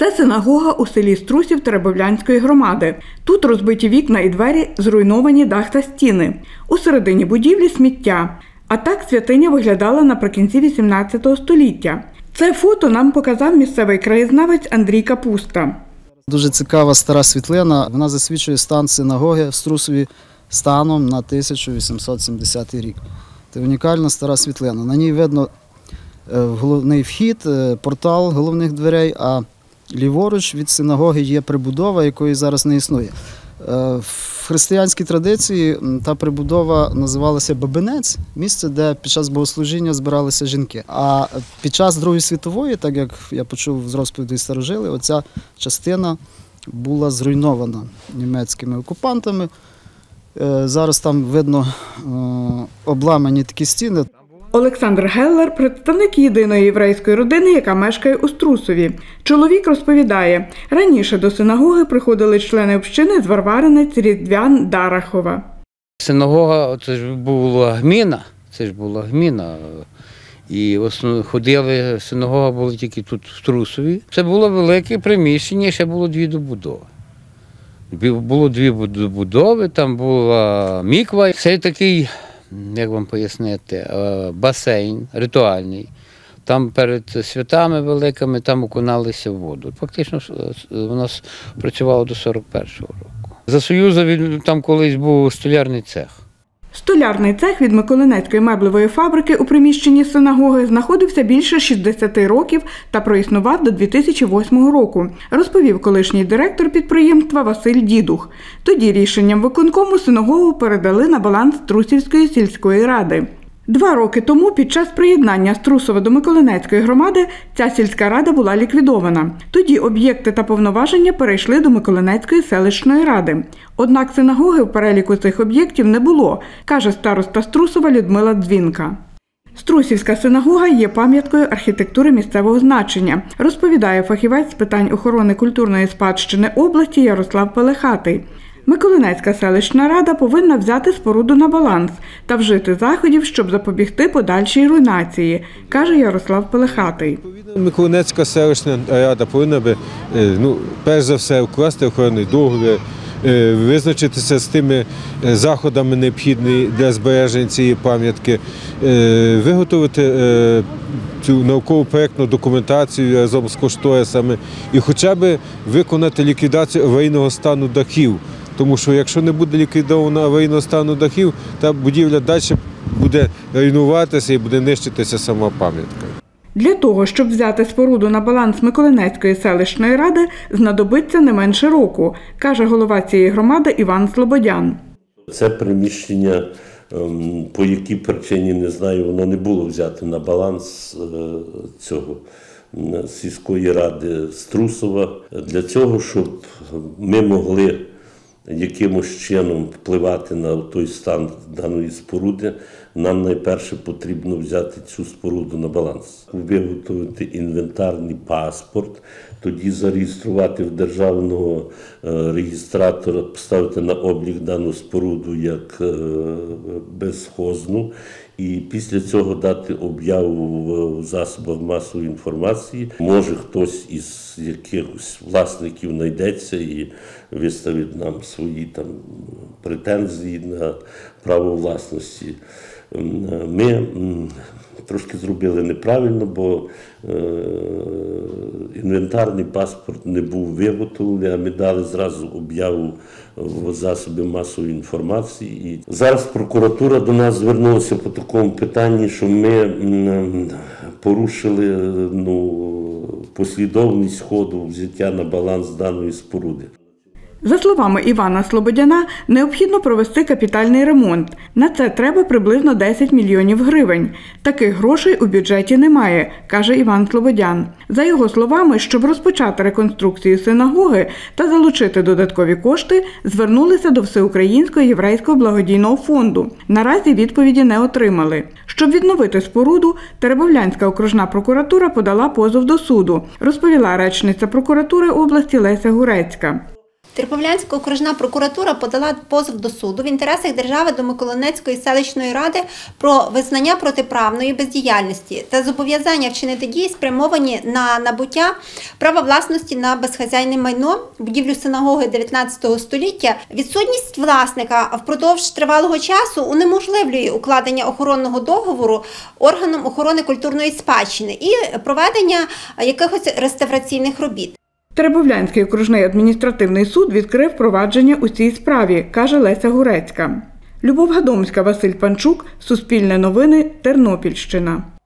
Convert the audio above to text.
Це синагога у селі Струсів Теребовлянської громади. Тут розбиті вікна і двері, зруйновані дах та стіни. У середині будівлі сміття. А так святиня виглядала наприкінці 18 століття. Це фото нам показав місцевий краєзнавець Андрій Капуста. Дуже цікава стара світлина. Вона засвідчує стан синагоги в Струсові станом на 1870 рік. Це унікальна стара світлина. На ній видно головний вхід, портал головних дверей, а ліворуч від синагоги є прибудова, якої зараз не існує. В християнській традиції та прибудова називалася Бабинець, місце, де під час богослужіння збиралися жінки. А під час Другої світової, так як я почув з розповідей старожили, оця частина була зруйнована німецькими окупантами. Зараз там видно обламані такі стіни. Олександр Геллер – представник єдиної єврейської родини, яка мешкає у Струсові. Чоловік розповідає, раніше до синагоги приходили члени общини з Варваринець, Різдвян, Дарахова. Синагога – це ж була гміна. І ходили, синагога була тільки тут в Струсові. Це було велике приміщення, ще було дві добудови. Було дві добудови, там була міква. Це такий, як вам пояснити, басейн ритуальний. Там перед святами великими, там окуналися в воду. Фактично у нас працювало до 41-го року. За Союзу там колись був столярний цех. Столярний цех від Миколинецької меблевої фабрики у приміщенні синагоги знаходився більше 60 років та проіснував до 2008 року, розповів колишній директор підприємства Василь Дідух. Тоді рішенням виконкому синагогу передали на баланс Струсівської сільської ради. 2 роки тому під час приєднання Струсова до Миколинецької громади ця сільська рада була ліквідована. Тоді об'єкти та повноваження перейшли до Миколинецької селищної ради. Однак синагоги в переліку цих об'єктів не було, каже староста Струсова Людмила Дзвінка. Струсівська синагога є пам'яткою архітектури місцевого значення, розповідає фахівець з питань охорони культурної спадщини області Ярослав Пелехатий. Миколинецька селищна рада повинна взяти споруду на баланс та вжити заходів, щоб запобігти подальшій руйнації, каже Ярослав Пелехатий. Миколинецька селищна рада повинна перш за все укласти охоронний договір, визначитися з тими заходами необхідними для збереження цієї пам'ятки, виготовити цю науково-проєктну документацію разом з кошторисами і хоча б виконати ліквідацію аварійного стану дахів. Тому що якщо не буде ліквідовано аварійного стану дахів, та будівля далі буде руйнуватися і буде нищитися сама пам'ятка. Для того, щоб взяти споруду на баланс Миколинецької селищної ради, знадобиться не менше року, каже голова цієї громади Іван Слободян. Це приміщення, по якій причині, не знаю, воно не було взято на баланс цього сільської ради Струсова. Для цього, щоб ми могли якимось чином впливати на той стан даної споруди, нам найперше потрібно взяти цю споруду на баланс. Виготовити інвентарний паспорт, тоді зареєструвати в державного реєстратора, поставити на облік дану споруду як безхозну. І після цього дати об'яву в засобах масової інформації. Може хтось із якихось власників знайдеться і виставить нам свої претензії на право власності. Ми трошки зробили неправильно, бо інвентарний паспорт не був виготовлений, а ми дали зразу об'яву в засоби масової інформації. І зараз прокуратура до нас звернулася по такому питанні, що ми порушили послідовність ходу взяття на баланс даної споруди. За словами Івана Слободяна, необхідно провести капітальний ремонт. На це треба приблизно 10 мільйонів гривень. Таких грошей у бюджеті немає, каже Іван Слободян. За його словами, щоб розпочати реконструкцію синагоги та залучити додаткові кошти, звернулися до Всеукраїнського єврейського благодійного фонду. Наразі відповіді не отримали. Щоб відновити споруду, Теребовлянська окружна прокуратура подала позов до суду, розповіла речниця прокуратури області Леся Гурецька. Тернополянська окружна прокуратура подала позов до суду в інтересах держави до Миколинецької селищної ради про визнання протиправної бездіяльності та зобов'язання вчинити дії, спрямовані на набуття права власності на безхазяйне майно, будівлю синагоги 19 століття. Відсутність власника впродовж тривалого часу унеможливлює укладення охоронного договору органом охорони культурної спадщини і проведення якихось реставраційних робіт. Теребовлянський окружний адміністративний суд відкрив провадження у цій справі, каже Леся Гурецька. Любов Гадомська, Василь Панчук, Суспільне новини, Тернопільщина.